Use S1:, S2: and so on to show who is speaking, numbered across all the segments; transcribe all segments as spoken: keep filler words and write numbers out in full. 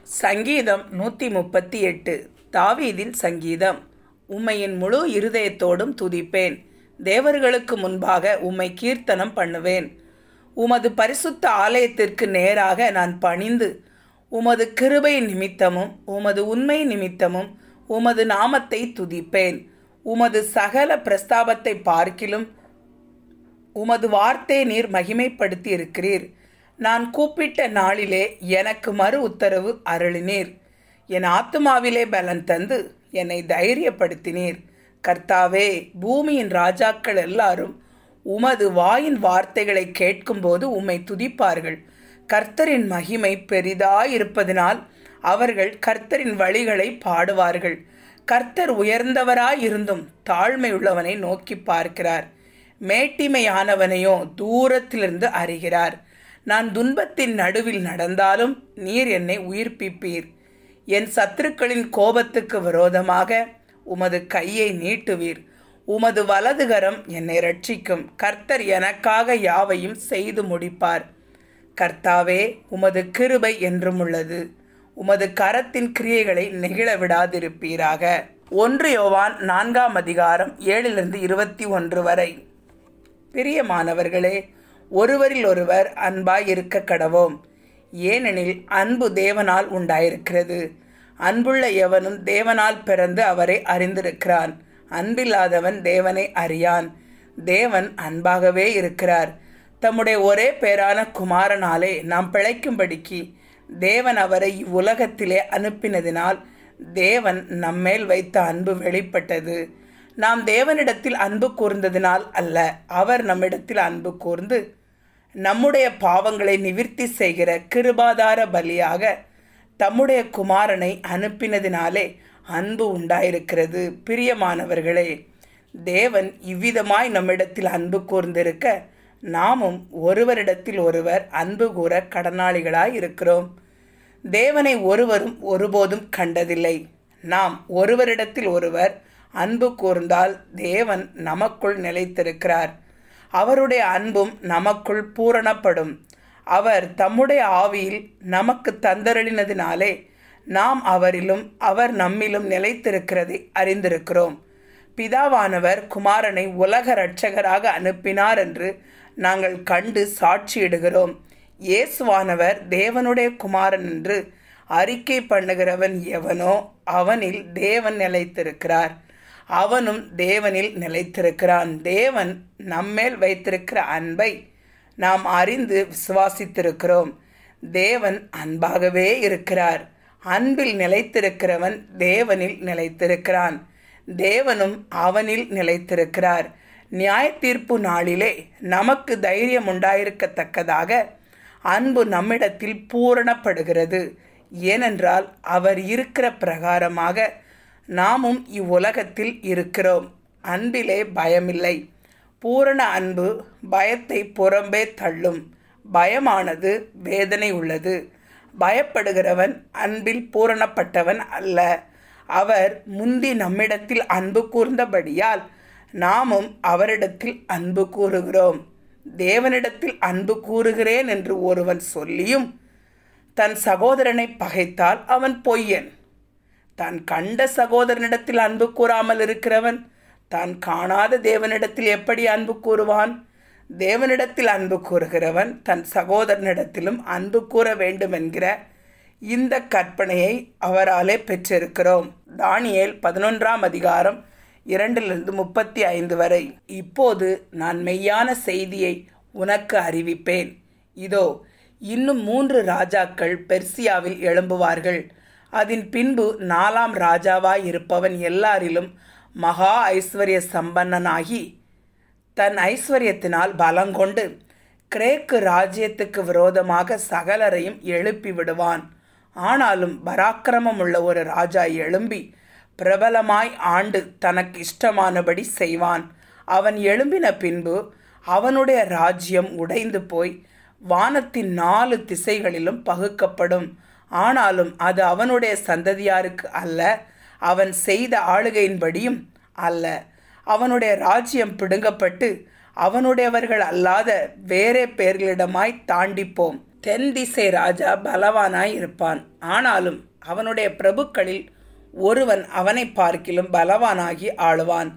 S1: சங்கீதம் நூற்றி முப்பத்தி எட்டு. தாவீதின் சங்கீதம். உம்மை என் முழு இருதயத்தோடும் துதிப்பேன். தேவர்களுக்கு முன்பாக உம்மை கீர்த்தனம் பண்ணுவேன். உமது பரிசுத்த ஆலயத்திற்கு நேராக நான் பணிந்து உமது கிருபை நிமித்தமும் உமது உண்மை நிமித்தமும் உமது நாமத்தை துதிப்பேன். உமது சகல பிரஸ்தாபத்தை பார்க்கிலும் உமது வார்த்தை நீர் மகிமைப்படுத்தி இருக்கிறீர். நான் கூப்பிட்ட நாளிலே எனக்கு மறு உத்தரவு அருளினீர். என் ஆத்துமாவிலே பலன் தந்து என்னை தைரியப்படுத்தினீர். கர்த்தாவே, பூமியின் ராஜாக்கள் எல்லாரும் உமது வாயின் வார்த்தைகளை கேட்கும்போது உம்மை துதிப்பார்கள். கர்த்தரின் மகிமை பெரிதாயிருப்பதினால் அவர்கள் கர்த்தரின் வழிகளை பாடுவார்கள். கர்த்தர் உயர்ந்தவராயிருந்தும் தாழ்மையுள்ளவனை நோக்கி பார்க்கிறார். மேட்டிமையானவனையோ தூரத்திலிருந்து அறிகிறார். நான் துன்பத்தின் நடுவில் நடந்தாலும் நீர் என்னை உயிர்ப்பிப்பீர். என் சத்துருக்களின் கோபத்துக்கு விரோதமாக உமது கையை நீட்டுவீர். உமது வலதுகரம் என்னை ரட்சிக்கும். கர்த்தர் எனக்காக யாவையும் செய்து முடிப்பார். கர்த்தாவே, உமது கிருபை என்றும் உள்ளது. உமது கரத்தின் கிரியைகளை நெகிழ விடாதிருப்பீராக. ஒன்று யோவான் நான்காம் அதிகாரம் ஏழிலிருந்து இருபத்தி ஒன்று வரை. பிரியமானவர்களே, ஒருவரில் ஒருவர் அன்பாய் இருக்க கடவோம். ஏனெனில் அன்பு தேவனால் உண்டாயிருக்கிறது. அன்புள்ள எவனும் தேவனால் பிறந்து அவரை அறிந்திருக்கிறான். அன்பில்லாதவன் தேவனை அறியான். தேவன் அன்பாகவே இருக்கிறார். தம்முடைய ஒரே பேரான குமாரனாலே நாம் பிழைக்கும்படிக்கு தேவன் அவரை இவ்வுலகத்திலே அனுப்பினதினால் தேவன் நம்மேல் வைத்த அன்பு வெளிப்பட்டது. நாம் தேவனிடத்தில் அன்பு கூர்ந்ததினால் அல்ல, அவர் நம்மிடத்தில் அன்பு கூர்ந்து நம்முடைய பாவங்களை நிவிர்த்தி செய்கிற கிருபாதார பலியாக தம்முடைய குமாரனை அனுப்பினதினாலே அன்பு உண்டாயிருக்கிறது. பிரியமானவர்களே, தேவன் இவ்விதமாய் நம்மிடத்தில் அன்பு கூர்ந்திருக்க நாமும் ஒருவரிடத்தில் ஒருவர் அன்பு கூற கடனாளிகளாய் இருக்கிறோம். தேவனை ஒருவரும் ஒருபோதும் கண்டதில்லை. நாம் ஒருவரிடத்தில் ஒருவர் அன்பு கூர்ந்தால் தேவன் நமக்குள் நிலைத்திருக்கிறார். அவருடைய அன்பும் நமக்குள் பூரணப்படும். அவர் தம்முடைய ஆவியில் நமக்கு தந்தருளினதினாலே நாம் அவரிலும் அவர் நம்மிலும் நிலைத்திருக்கிறதை அறிந்திருக்கிறோம். பிதாவானவர் குமாரனை உலக இரட்சகராக அனுப்பினார் என்று நாங்கள் கண்டு சாட்சியிடுகிறோம். இயேசுவானவர் தேவனுடைய குமாரன் என்று அறிக்கை பண்ணுகிறவன் எவனோ அவனில் தேவன் நிலைத்திருக்கிறார். அவனும் தேவனில் நிலைத்திருக்கிறான். தேவன் நம்மேல் வைத்திருக்கிற அன்பை நாம் அறிந்து விசுவாசித்திருக்கிறோம். தேவன் அன்பாகவே இருக்கிறார். அன்பில் நிலைத்திருக்கிறவன் தேவனில் நிலைத்திருக்கிறான். தேவனும் அவனில் நிலைத்திருக்கிறார். நியாய தீர்ப்பு நாளிலே நமக்கு தைரியம் உண்டாயிருக்கத்தக்கதாக அன்பு நம்மிடத்தில் பூரணப்படுகிறது. ஏனென்றால் அவர் இருக்கிற பிரகாரமாக நாமும் இவ்வுலகத்தில் இருக்கிறோம். அன்பிலே பயமில்லை. பூரண அன்பு பயத்தை புறம்பே தள்ளும். பயமானது வேதனை உள்ளது. பயப்படுகிறவன் அன்பில் பூரணப்பட்டவன் அல்ல. அவர் முந்தி நம்மிடத்தில் அன்பு கூர்ந்தபடியால் நாமும் அவரிடத்தில் அன்பு கூறுகிறோம். தேவனிடத்தில் அன்பு கூறுகிறேன் என்று ஒருவன் சொல்லியும் தன் சகோதரனை பகைத்தால் அவன் பொய்யன். தான் கண்ட சகோதரனிடத்தில் அன்பு கூறாமல் இருக்கிறவன் தான் காணாத தேவனிடத்தில் எப்படி அன்பு கூறுவான்? தேவனிடத்தில் அன்பு கூறுகிறவன் தன் சகோதரனிடத்திலும் அன்பு கூற வேண்டும் என்கிற இந்த கற்பனையை அவராலே பெற்றிருக்கிறோம். தானியேல் பதினொன்றாம் அதிகாரம் இரண்டிலிருந்து முப்பத்தி ஐந்து வரை. இப்போது நான் மெய்யான செய்தியை உனக்கு அறிவிப்பேன். இதோ, இன்னும் மூன்று ராஜாக்கள் பெர்சியாவில் எழும்புவார்கள். அதன் பின்பு நாலாம் ராஜாவாய் இருப்பவன் எல்லாரிலும் மகா ஐஸ்வர்ய சம்பன்னனாகி தன் ஐஸ்வர்யத்தினால் பலங்கொண்டு கிரேக்கு ராஜ்யத்துக்கு விரோதமாக சகலரையும் எழுப்பி விடுவான். ஆனாலும் பராக்கிரமம் உள்ள ஒரு ராஜா எழும்பி பிரபலமாய் ஆண்டு தனக்கு இஷ்டமானபடி செய்வான். அவன் எழும்பின பின்பு அவனுடைய ராஜ்யம் உடைந்து போய் வானத்தின் நாலு திசைகளிலும் பகுக்கப்படும். ஆனாலும் அது அவனுடைய சந்ததியாருக்கு அல்ல, அவன் செய்த ஆளுகையின்படியும் அல்ல. அவனுடைய ராஜ்யம் பிடுங்கப்பட்டு அவனுடையவர்கள் அல்லாத வேறே பேர்களிடமாய் தாண்டிப்போம். தென் திசை ராஜா பலவானாய் இருப்பான். ஆனாலும் அவனுடைய பிரபுக்களில் ஒருவன் அவனை பார்க்கிலும் பலவானாகி ஆளுவான்.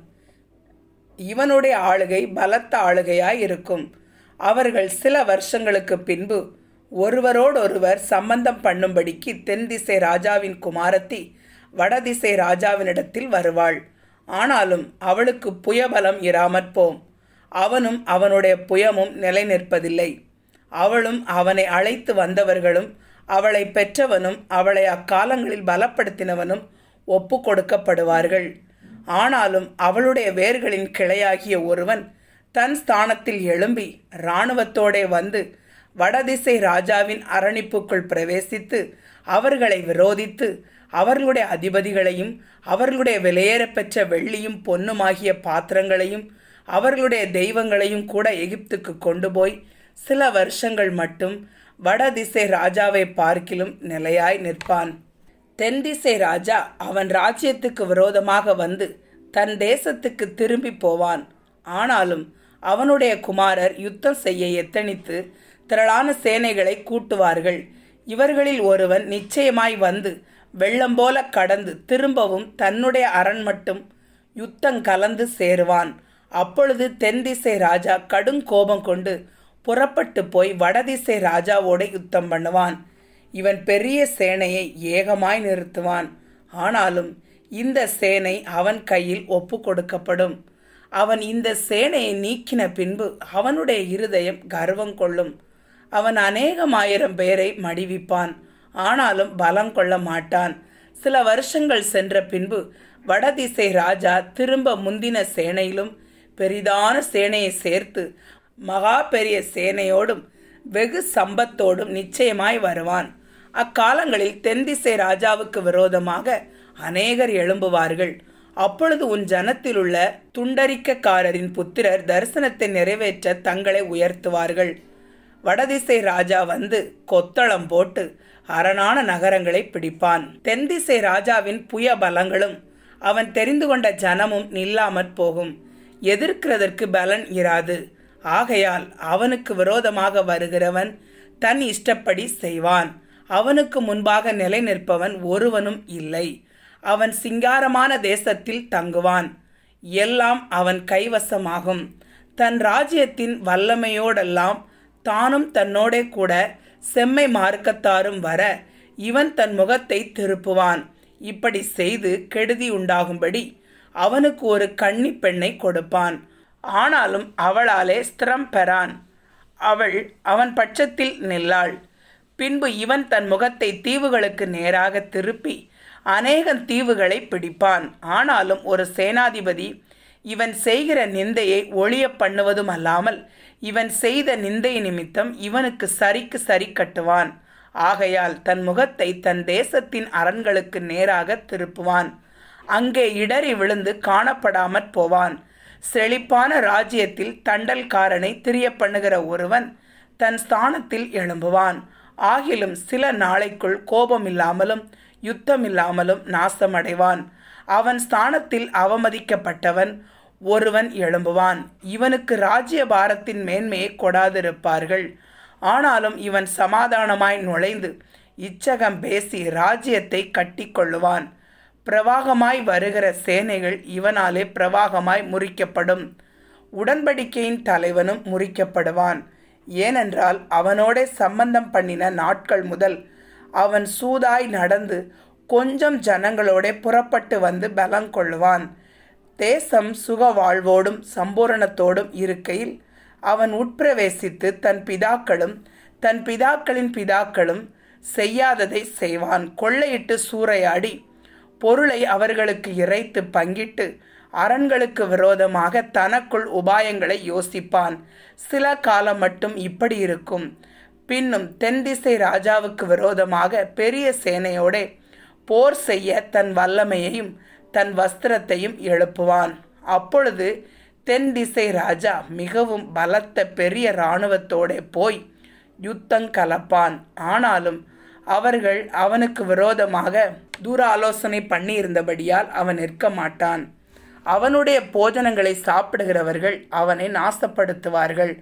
S1: இவனுடைய ஆளுகை பலத்த ஆளுகையாய் இருக்கும். அவர்கள் சில வருஷங்களுக்கு பின்பு ஒருவரோடொருவர் சம்பந்தம் பண்ணும்படிக்கு தென் திசை ராஜாவின் குமாரத்தி வடதிசை ராஜாவினிடத்தில் வருவாள். ஆனாலும் அவளுக்கு புயபலம் இராமற் போம். அவனும் அவனுடைய புயமும் நிலை நிற்பதில்லை. அவளும் அவனை அழைத்து வந்தவர்களும் அவளை பெற்றவனும் அவளை அக்காலங்களில் பலப்படுத்தினவனும் ஒப்பு கொடுக்கப்படுவார்கள். ஆனாலும் அவளுடைய வேர்களின் கிளையாகிய ஒருவன் தன் ஸ்தானத்தில் எழும்பி இராணுவத்தோடே வந்து வடதிசை ராஜாவின் அரணிப்புக்குள் பிரவேசித்து அவர்களை விரோதித்து அவர்களுடைய அதிபதிகளையும் அவர்களுடைய விலையேறப்பெற்ற வெள்ளியும் பொன்னுமாகிய பாத்திரங்களையும் அவர்களுடைய தெய்வங்களையும் கூட எகிப்துக்கு கொண்டு போய் சில வருஷங்கள் மட்டும் வடதிசை ராஜாவை பார்க்கிலும் நிலையாய் நிற்பான். தென் திசை ராஜா அவன் ராஜ்யத்துக்கு விரோதமாக வந்து தன் தேசத்துக்கு திரும்பி போவான். ஆனாலும் அவனுடைய குமாரர் யுத்தம் செய்ய எத்தனித்து திரளான சேனைகளை கூட்டுவார்கள். இவர்களில் ஒருவன் நிச்சயமாய் வந்து வெள்ளம் போல கடந்து திரும்பவும் தன்னுடைய அரண் மட்டும் யுத்தம் கலந்து சேருவான். அப்பொழுது தென் திசை ராஜா கடும் கோபம் கொண்டு புறப்பட்டு போய் வடதிசை ராஜாவோடு யுத்தம் பண்ணுவான். இவன் பெரிய சேனையை ஏகமாய் நிறுத்துவான். ஆனாலும் இந்த சேனை அவன் கையில் ஒப்பு கொடுக்கப்படும். அவன் இந்த சேனையை நீக்கின பின்பு அவனுடைய இருதயம் கர்வம் கொள்ளும். அவன் அநேகமாயிரம் பேரை மடிவிப்பான். ஆனாலும் பலம் கொள்ள மாட்டான். சில வருஷங்கள் சென்ற பின்பு வடதிசை ராஜா திரும்ப முந்தின சேனையிலும் பெரிதான சேனையை சேர்த்து மகா பெரிய சேனையோடும் வெகு சம்பத்தோடும் நிச்சயமாய் வருவான். அக்காலங்களில் தென் திசை ராஜாவுக்கு விரோதமாக அநேகர் எழும்புவார்கள். அப்பொழுது உன் ஜனத்திலுள்ள துண்டரிக்கக்காரரின் புத்திரர் தரிசனத்தை நிறைவேற்ற தங்களை உயர்த்துவார்கள். வடதிசை ராஜா வந்து கொத்தளம் போட்டு அரணான நகரங்களை பிடிப்பான். தென் திசை ராஜாவின் புய பலங்களும் அவன் தெரிந்து கொண்ட ஜனமும் நில்லாமற் போகும். எதிர்க்கிறதற்கு பலன் இராது. ஆகையால் அவனுக்கு விரோதமாக வருகிறவன் தன் இஷ்டப்படி செய்வான். அவனுக்கு முன்பாக நிலை நிற்பவன் ஒருவனும் இல்லை. அவன் சிங்காரமான தேசத்தில் தங்குவான். எல்லாம் அவன் கைவசமாகும். தன் ராஜ்யத்தின் வல்லமையோடெல்லாம் தானும் தன்னோடே கூட செம்மை மார்க்கத்தாரும் வர இவன் தன் முகத்தை திருப்புவான். இப்படி செய்து கெடுதி உண்டாகும்படி அவனுக்கு ஒரு கன்னி பெண்ணை கொடுப்பான். ஆனாலும் அவளாலே ஸ்திரம் பெறான். அவள் அவன் பட்சத்தில் நில்லாள். பின்பு இவன் தன் முகத்தை தீவுகளுக்கு நேராக திருப்பி அநேக தீவுகளை பிடிப்பான். ஆனாலும் ஒரு சேனாதிபதி இவன் செய்கிற நிந்தையை ஒழிய பண்ணுவதும் அல்லாமல் இவன் செய்த நிந்தை நிமித்தம் இவனுக்கு சரிக்கு சரி கட்டுவான். ஆகையால் தன் முகத்தை தன் தேசத்தின் அரண்களுக்கு நேராக திருப்புவான். அங்கே இடறி விழுந்து காணப்படாமற் போவான். செழிப்பான ராஜ்யத்தில் தண்டல்காரனை திரிய பண்ணுகிற ஒருவன் தன் ஸ்தானத்தில் எழும்புவான். ஆகிலும் சில நாளைக்குள் கோபமில்லாமலும் யுத்தமில்லாமலும் நாசமடைவான். அவன் ஸ்தானத்தில் அவமதிக்கப்பட்டவன் ஒருவன் எழும்புவான். இவனுக்கு ராஜ்ய பாரத்தின் மேன்மையை கொடாதிருப்பார்கள். ஆனாலும் இவன் சமாதானமாய் நுழைந்து இச்சகம் பேசி ராஜ்யத்தை கட்டி கொள்ளுவான். பிரவாகமாய் வருகிற சேனைகள் இவனாலே பிரவாகமாய் முறிக்கப்படும். உடன்படிக்கையின் தலைவனும் முறிக்கப்படுவான். ஏனென்றால் அவனோடே சம்பந்தம் பண்ணின நாட்கள் முதல் அவன் சூதாய் நடந்து கொஞ்சம் ஜனங்களோடே புறப்பட்டு வந்து பலம் கொள்ளுவான். தேசம் சுக வாழ்வோடும் சம்பூரணத்தோடும் இருக்கையில் அவன் உட்பிரவேசித்து தன் பிதாக்களும் தன் பிதாக்களின் பிதாக்களும் செய்யாததை செய்வான். கொள்ளையிட்டு சூறையாடி பொருளை அவர்களுக்கு இறைத்து பங்கிட்டு அரண்களுக்கு விரோதமாக தனக்குள் உபாயங்களை யோசிப்பான். சில காலம் மட்டும் இப்படி இருக்கும். பின்னும் தென் திசை ராஜாவுக்கு விரோதமாக பெரிய சேனையோடே போர் செய்ய தன் வல்லமையையும் தன் வஸ்திரத்தையும் எழுப்புவான். அப்பொழுது தென் திசை ராஜா மிகவும் பலத்த பெரிய இராணுவத்தோடே போய் யுத்தம் கலப்பான். ஆனாலும் அவர்கள் அவனுக்கு விரோதமாக தூர ஆலோசனை பண்ணி இருந்தபடியால் அவன் நிற்க மாட்டான். அவனுடைய போஜனங்களை சாப்பிடுகிறவர்கள் அவனை நாசப்படுத்துவார்கள்.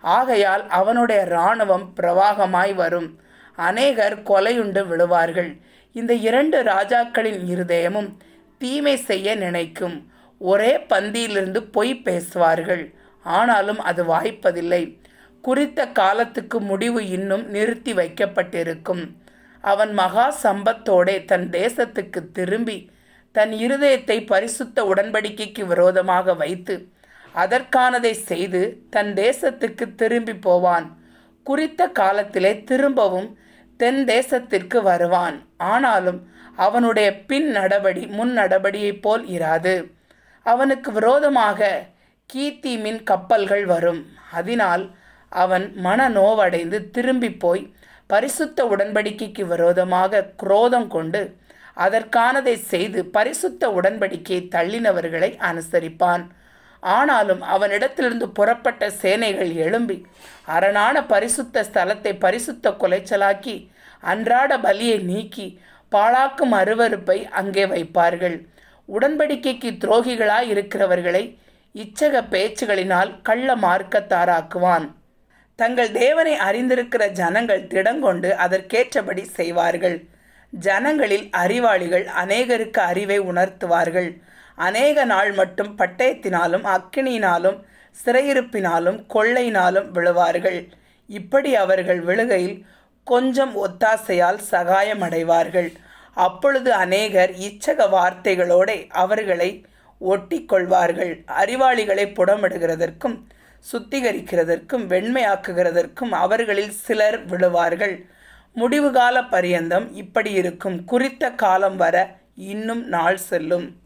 S1: ஆகையால் அவனுடைய இராணுவம் பிரவாகமாய் வரும். அநேகர் கொலையுண்டு விழுவார்கள். இந்த இரண்டு ராஜாக்களின் இருதயமும் தீமை செய்ய நினைக்கும். ஒரே பந்தியிலிருந்து பொய் பேசுவார்கள், ஆனாலும் அது வாய்ப்பதில்லை. குறித்த காலத்துக்கு முடிவு இன்னும் நிறுத்தி வைக்கப்பட்டிருக்கும். அவன் மகா சம்பத்தோடே தன் தேசத்துக்கு திரும்பி தன் இருதயத்தை பரிசுத்த உடன்படிக்கைக்கு விரோதமாக வைத்து அதற்கானதை செய்து தன் தேசத்துக்கு திரும்பி போவான். குறித்த காலத்திலே திரும்பவும் தென் தேசத்திற்கு வருவான். ஆனாலும் அவனுடைய பின் நடபடி முன் நடபடியைப் போல் இராது. அவனுக்கு விரோதமாக கீத்தீமின் கப்பல்கள் வரும். அதனால் அவன் மன நோவடைந்து திரும்பி போய் பரிசுத்த உடன்படிக்கைக்கு விரோதமாக குரோதம் கொண்டு அதற்கானதை செய்து பரிசுத்த உடன்படிக்கையை தள்ளினவர்களை அனுசரிப்பான். ஆனாலும் அவனிடத்திலிருந்து புறப்பட்ட சேனைகள் எழும்பி அரணான பரிசுத்த ஸ்தலத்தை பரிசுத்த குலைச்சலாக்கி அன்றாட பலியை நீக்கி பாழாக்கும் அருவருப்பை அங்கே வைப்பார்கள். உடன்படிக்கைக்கு துரோகிகளாய் இருக்கிறவர்களை இச்சக பேச்சுகளினால் கள்ள மார்க்கத்தாராக்குவான். தங்கள் தேவனை அறிந்திருக்கிற ஜனங்கள் திடங்கொண்டு அதற்கேற்றபடி செய்வார்கள். ஜனங்களில் அறிவாளிகள் அநேகருக்கு அறிவை உணர்த்துவார்கள். அநேக நாள் மட்டும் பட்டயத்தினாலும் அக்கினியினாலும் சிறையிருப்பினாலும் கொள்ளையினாலும் விழுவார்கள். இப்படி அவர்கள் விழுகையில் கொஞ்சம் ஒத்தாசையால் சகாயமடைவார்கள். அப்பொழுது அநேகர் இச்சக வார்த்தைகளோட அவர்களை ஒட்டி கொள்வார்கள். அறிவாளிகளை புடமிடுகிறதற்கும் சுத்திகரிக்கிறதற்கும் வெண்மையாக்குகிறதற்கும் அவர்களில் சிலர் விழுவார்கள். முடிவு கால பரியந்தம் இப்படி இருக்கும். குறித்த காலம் வர இன்னும் நாள் செல்லும்.